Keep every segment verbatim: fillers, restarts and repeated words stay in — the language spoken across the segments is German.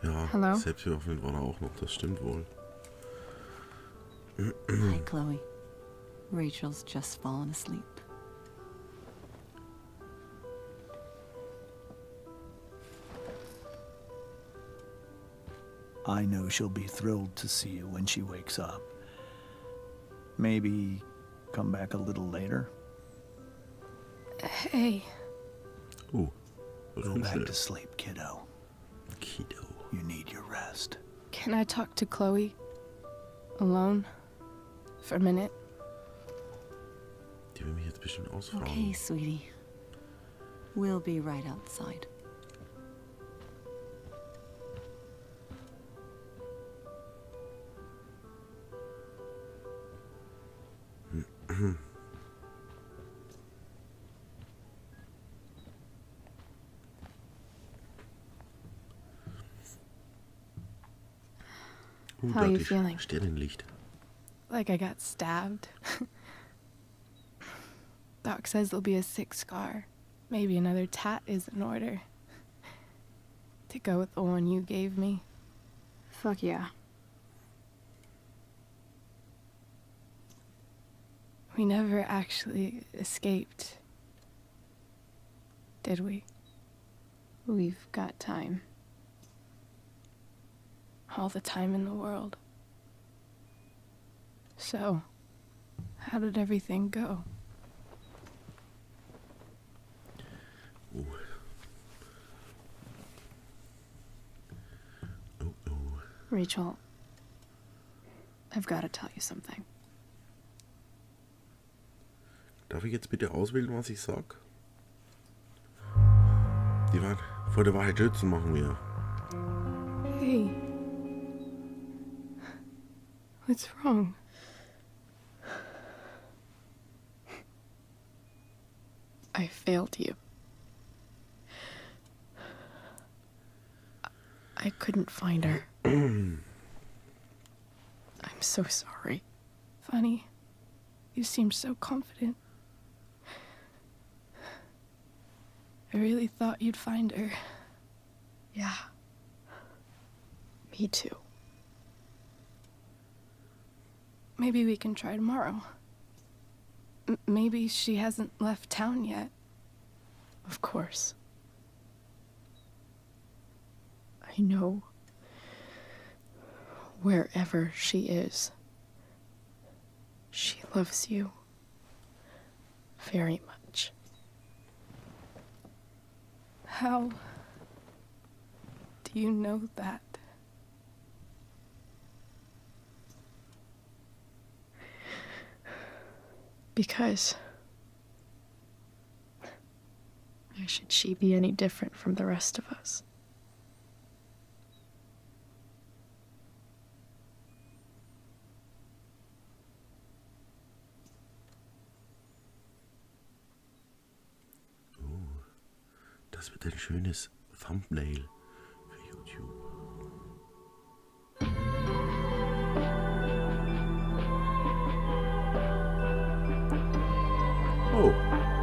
Ja, Hello? selbstbewaffnet war er auch noch, das stimmt wohl. Hi, Chloe. Rachel's just fallen asleep. I know she'll be thrilled to see you when she wakes up. Maybe come back a little later? Hey. Oh, was Go schon back schnell. to sleep, kiddo. Kiddo. You need your rest. Can I talk to Chloe? Alone? For a minute? Die will mich jetzt bestimmt ausfragen. Okay, sweetie. We'll be right outside. Uh, How are you deutlich. feeling? Sternenlicht. Like I got stabbed. Doc says there'll be a sick scar. Maybe another tat is in order. To go with the one you gave me. Fuck yeah. We never actually escaped. Did we? We've got time. All the time in the world. So, how did everything go? Oh. Oh, oh. Rachel, I've got to tell you something. Darf ich jetzt bitte auswählen, was ich sag? Die Wahrheit, vor der Wahrheit schützen machen wir. Hey. What's wrong? I failed you. I couldn't find her. I'm so sorry. Funny. You seem so confident. I really thought you'd find her. Yeah. Me too. Maybe we can try tomorrow. M- maybe she hasn't left town yet. Of course. I know wherever she is, she loves you very much. How do you know that? Because why should she be any different from the rest of us? Das wird ein schönes Thumbnail für YouTube. Oh.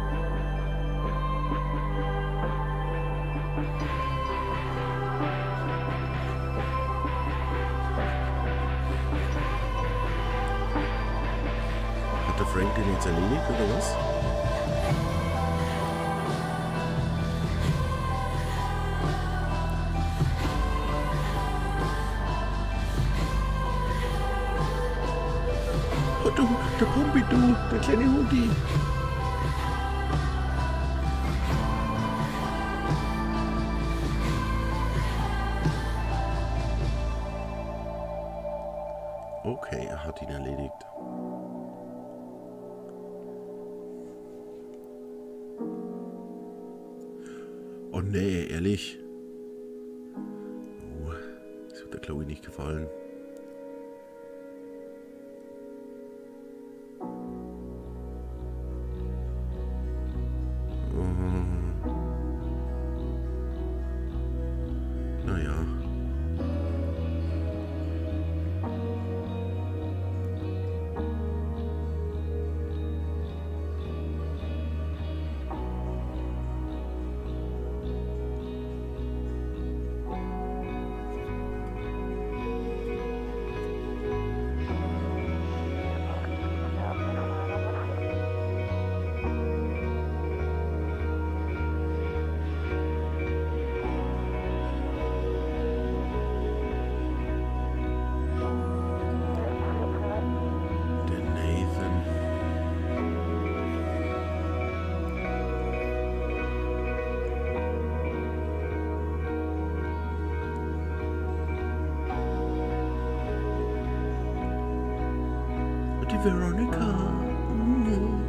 Hat der Frank den jetzt erledigt oder was? Oh du, der Pompidou, der kleine Hundi. Okay, er hat ihn erledigt. Oh nee, ehrlich. Oh, das wird der Chloe nicht gefallen. Naja. die Veronica. Mhm.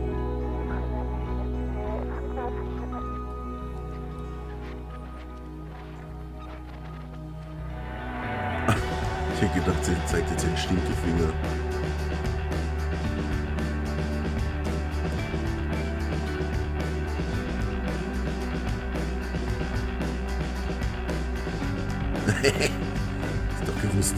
Ich hätte gedacht, sie zeigt jetzt den Stinkefinger. Ist doch gewusst.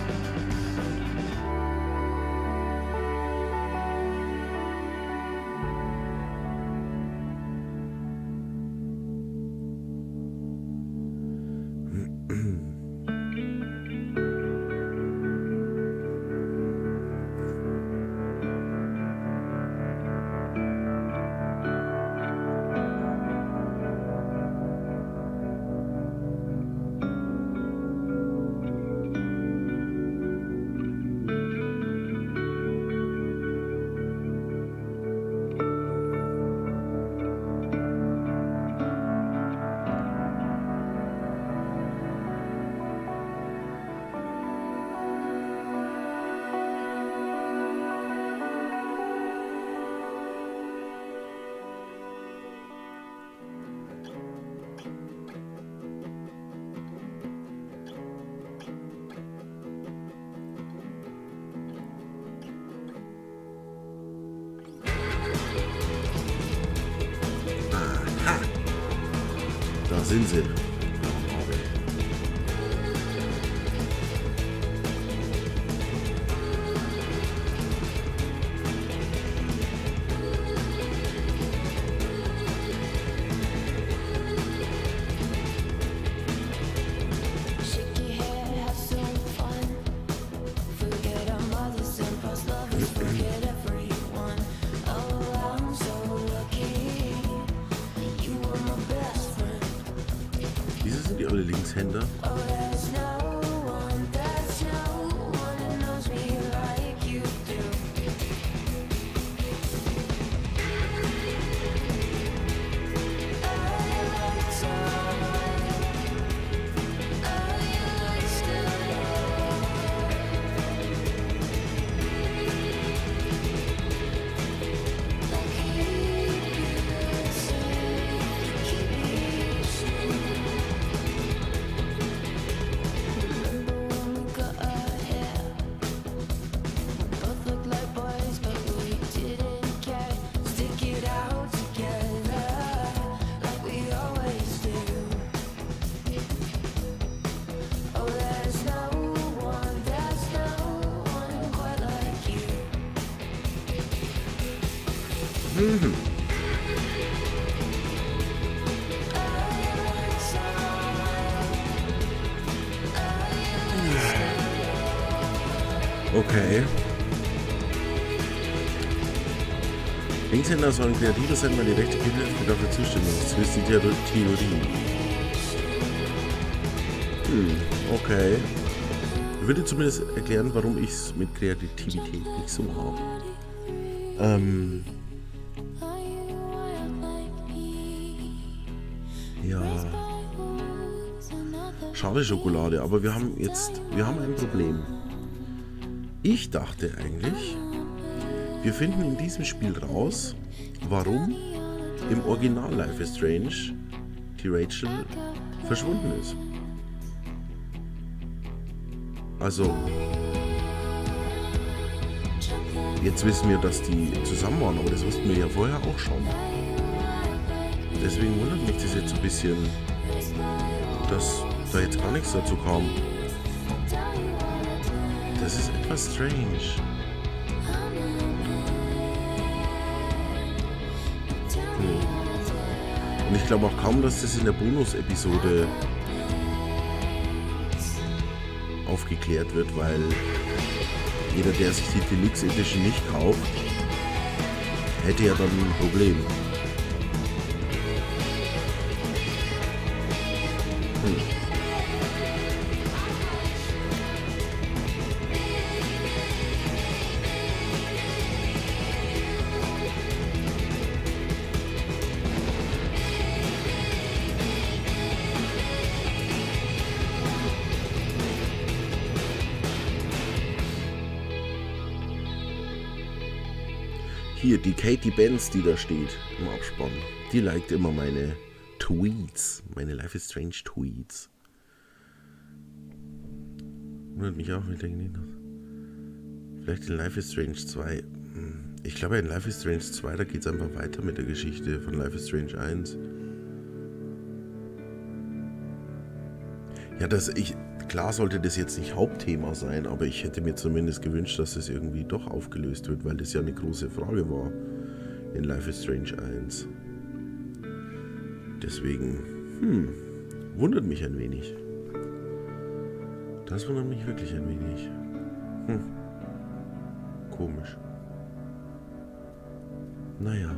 Da sind sie. Diese sind die alle Linkshänder. Mhm. Okay. Linkshänder sollen kreativer sein, weil die rechte Gehirnhälfte dafür zuständig ist. Das ist die Theorie. Hm, okay. Würde zumindest erklären, warum ich es mit Kreativität nicht so habe. Ähm. Ja. Schade Schokolade, aber wir haben jetzt, wir haben ein Problem. Ich dachte eigentlich, wir finden in diesem Spiel raus, warum im Original Life is Strange die Rachel verschwunden ist. Also, jetzt wissen wir, dass die zusammen waren, aber das wussten wir ja vorher auch schon. Deswegen wundert mich das jetzt ein bisschen, dass da jetzt gar nichts dazu kam. Das ist etwas strange. Und ich glaube auch kaum, dass das in der Bonus-Episode aufgeklärt wird, weil jeder, der sich die Deluxe Edition nicht kauft, hätte ja dann ein Problem. Hm. hier, die Katie Benz, die da steht im Abspann, die liked immer meine Tweets, meine Life is Strange Tweets. Wundert mich auch, ich denke nicht. Vielleicht in Life is Strange zwei. Ich glaube, in Life is Strange zwei, da geht es einfach weiter mit der Geschichte von Life is Strange eins. Ja, das, ich, klar sollte das jetzt nicht Hauptthema sein, aber ich hätte mir zumindest gewünscht, dass das irgendwie doch aufgelöst wird, weil das ja eine große Frage war in Life is Strange eins. Deswegen, hm, wundert mich ein wenig. Das wundert mich wirklich ein wenig. Hm, komisch. Naja.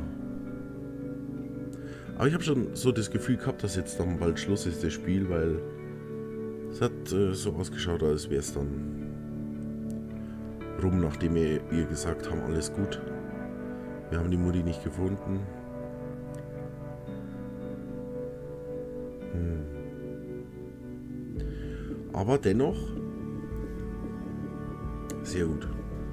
Aber ich habe schon so das Gefühl gehabt, dass jetzt dann bald Schluss ist, das Spiel, weil es hat äh, so ausgeschaut, als wäre es dann rum, nachdem wir ihr gesagt haben, alles gut. Wir haben die Mutti nicht gefunden. Hm. Aber dennoch sehr gut.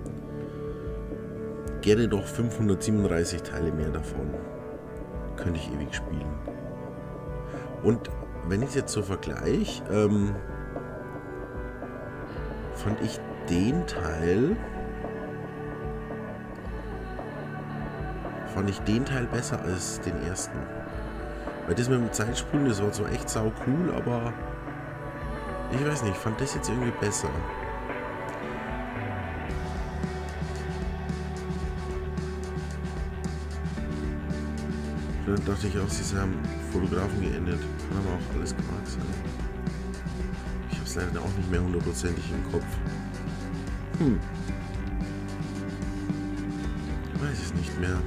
Gerne doch fünfhundertsiebenunddreißig Teile mehr davon. Könnte ich ewig spielen. Und wenn ich es jetzt so vergleiche, ähm, fand ich den Teil fand ich den Teil besser als den ersten. Weil das mit dem Zeitspulen, das war zwar echt sau cool, aber ich weiß nicht, ich fand das jetzt irgendwie besser. Dann dachte ich auch, sie haben Fotografen geendet. Kann aber auch alles Quark sein. Ich habe es leider auch nicht mehr hundertprozentig im Kopf. Hm. Ich weiß es nicht mehr.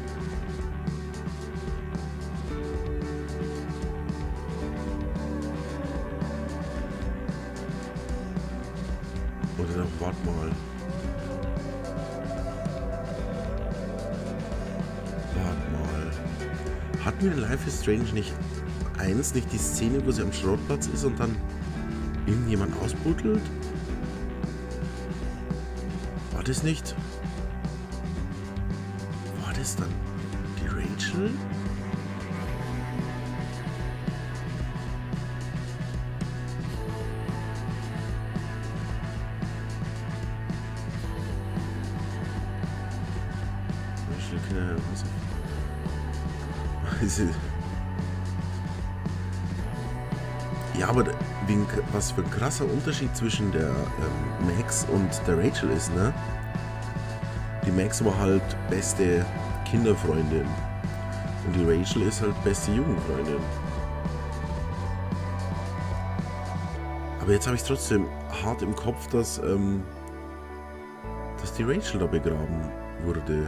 Oder noch, warte mal. Warte mal. Hatten wir in Life is Strange nicht eins, nicht die Szene, wo sie am Schrottplatz ist und dann irgendjemand ausbuddelt? War das nicht? War das dann die Rachel? Ja, aber wegen, was für ein krasser Unterschied zwischen der ähm, Max und der Rachel ist, ne? Die Max war halt beste Kinderfreundin und die Rachel ist halt beste Jugendfreundin. Aber jetzt habe ich trotzdem hart im Kopf, dass, ähm, dass die Rachel da begraben wurde.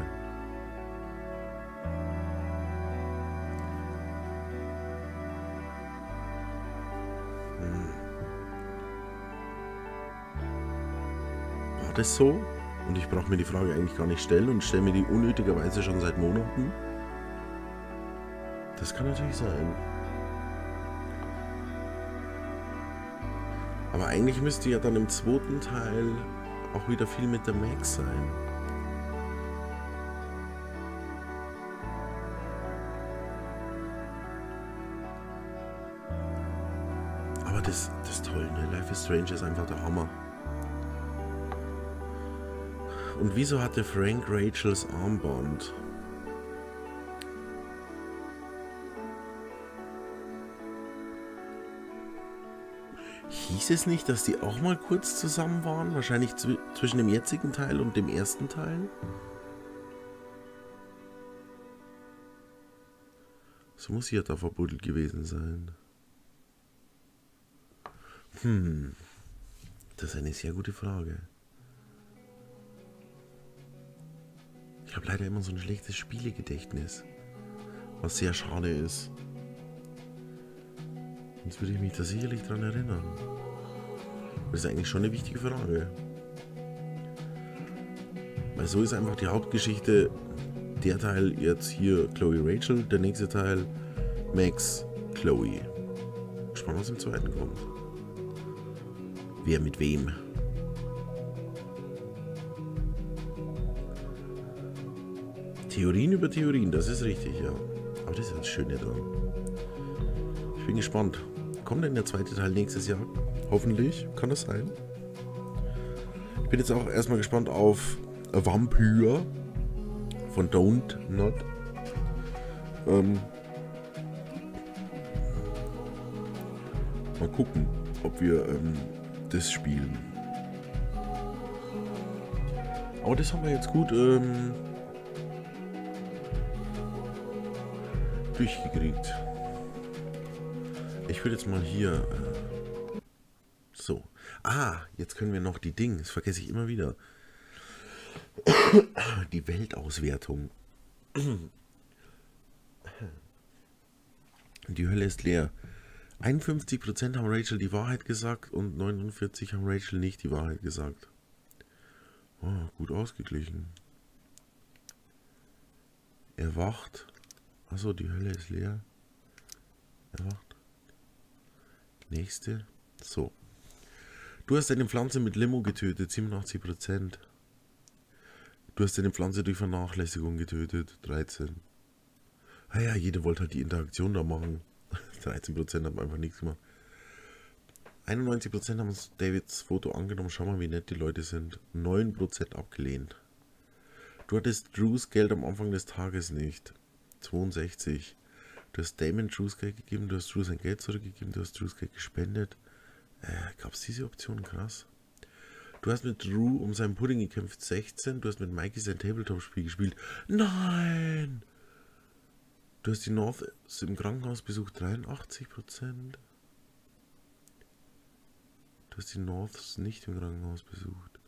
Das so? Und ich brauche mir die Frage eigentlich gar nicht stellen und stelle mir die unnötigerweise schon seit Monaten. Das kann natürlich sein. Aber eigentlich müsste ja dann im zweiten Teil auch wieder viel mit der Max sein. Aber das, das ist toll, ne? Life is Strange ist einfach der Hammer. Und wieso hatte Frank Rachels Armband? Hieß es nicht, dass die auch mal kurz zusammen waren? Wahrscheinlich zw- zwischen dem jetzigen Teil und dem ersten Teil? So muss sie ja da verbuddelt gewesen sein. Hm. Das ist eine sehr gute Frage. Ich habe leider immer so ein schlechtes Spielegedächtnis, was sehr schade ist. Sonst würde ich mich da sicherlich dran erinnern. Das ist eigentlich schon eine wichtige Frage. Weil so ist einfach die Hauptgeschichte, der Teil jetzt hier Chloe Rachel, der nächste Teil Max Chloe. Spannend, was im zweiten kommt. Wer mit wem? Theorien über Theorien, das ist richtig, ja. Aber das ist das Schöne dran. Ich bin gespannt. Kommt denn der zweite Teil nächstes Jahr? Hoffentlich. Kann das sein? Ich bin jetzt auch erstmal gespannt auf A Vampire von Don't Not. Ähm, mal gucken, ob wir ähm, das spielen. Aber das haben wir jetzt gut ähm, durchgekriegt. Ich würde jetzt mal hier... Äh, so. Ah, jetzt können wir noch die Dinge. Das vergesse ich immer wieder. Die Weltauswertung. Die Hölle ist leer. einundfünfzig Prozent haben Rachel die Wahrheit gesagt und neunundvierzig haben Rachel nicht die Wahrheit gesagt. Oh, gut ausgeglichen. Erwacht. Achso, die Hölle ist leer. Erwacht. Nächste. So. Du hast eine Pflanze mit Limo getötet, siebenundachtzig Prozent. Du hast eine Pflanze durch Vernachlässigung getötet, dreizehn. Ah ja, jeder wollte halt die Interaktion da machen. dreizehn Prozent haben einfach nichts gemacht. einundneunzig Prozent haben uns Davids Foto angenommen. Schau mal, wie nett die Leute sind. neun Prozent abgelehnt. Du hattest Drews Geld am Anfang des Tages nicht. zweiundsechzig. Du hast Damon Drews Geld gegeben. Du hast Drew sein Geld zurückgegeben. Du hast Drews Geld gespendet. Äh, gab es diese Option? Krass. Du hast mit Drew um seinen Pudding gekämpft. sechzehn. Du hast mit Mikey sein Tabletop-Spiel gespielt. Nein! Du hast die North im Krankenhaus besucht. dreiundachtzig Prozent. Du hast die Norths nicht im Krankenhaus besucht.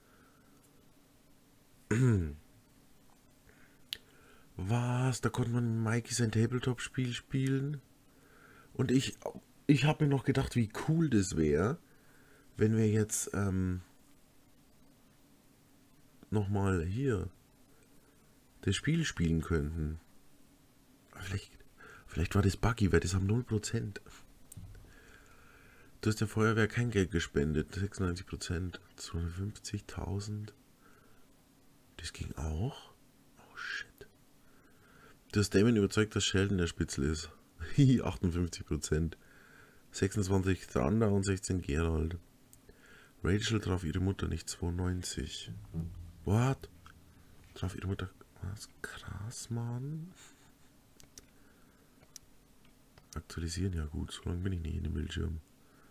Was? Da konnte man mit Mikey sein Tabletop-Spiel spielen? Und ich, ich habe mir noch gedacht, wie cool das wäre, wenn wir jetzt ähm, nochmal hier das Spiel spielen könnten. Vielleicht, vielleicht war das buggy, weil das haben null Prozent. Du hast der Feuerwehr kein Geld gespendet. sechsundneunzig Prozent. zweihundertfünfzigtausend. Das ging auch? Oh shit. Du hast Damon überzeugt, dass Sheldon der Spitzel ist. achtundfünfzig Prozent. sechsundzwanzig Thunder und sechzehn Gerald. Rachel traf ihre Mutter nicht. zweiundneunzig. What? Traf ihre Mutter... Was? Krass, Mann. Aktualisieren, ja gut. So lange bin ich nicht in dem Bildschirm.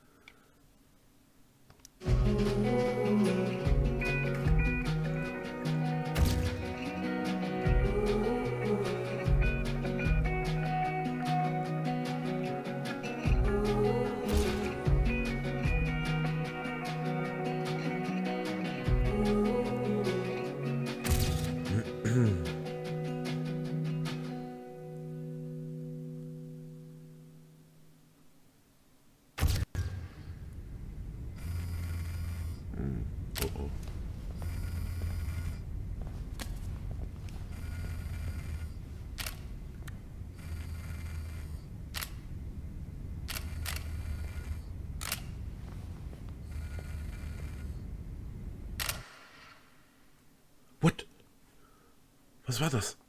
What? Was war das?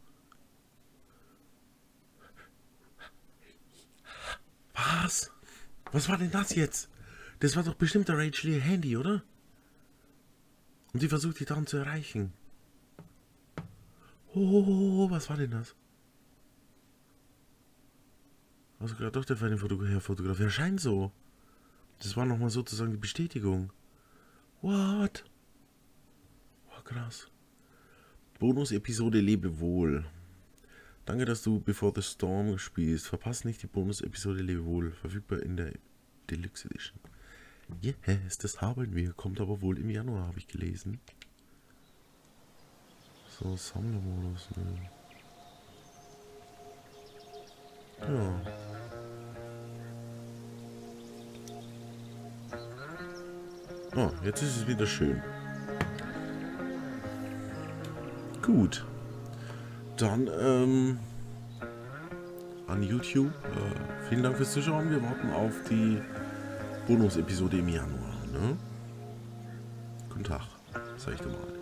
Was? Was war denn das jetzt? Das war doch bestimmt der Rachel ihr Handy, oder? Und sie versucht, die daran zu erreichen. Oh, was war denn das? Also gerade doch der feine Fotograf, Fotograf. Er scheint so. Das war nochmal sozusagen die Bestätigung. What? Oh, krass. Bonus-Episode Lebe wohl. Danke, dass du Before the Storm spielst. Verpasst nicht die Bonus-Episode Lebe wohl. Verfügbar in der Deluxe Edition. Yes, das haben wir. Kommt aber wohl im Januar, habe ich gelesen. So, Sammlermodus. Ne? Ja. Oh, jetzt ist es wieder schön. Gut. Dann, ähm, an YouTube. Äh, vielen Dank fürs Zuschauen. Wir warten auf die Bonus-Episode im Januar. Ne? Guten Tag, sag ich doch mal.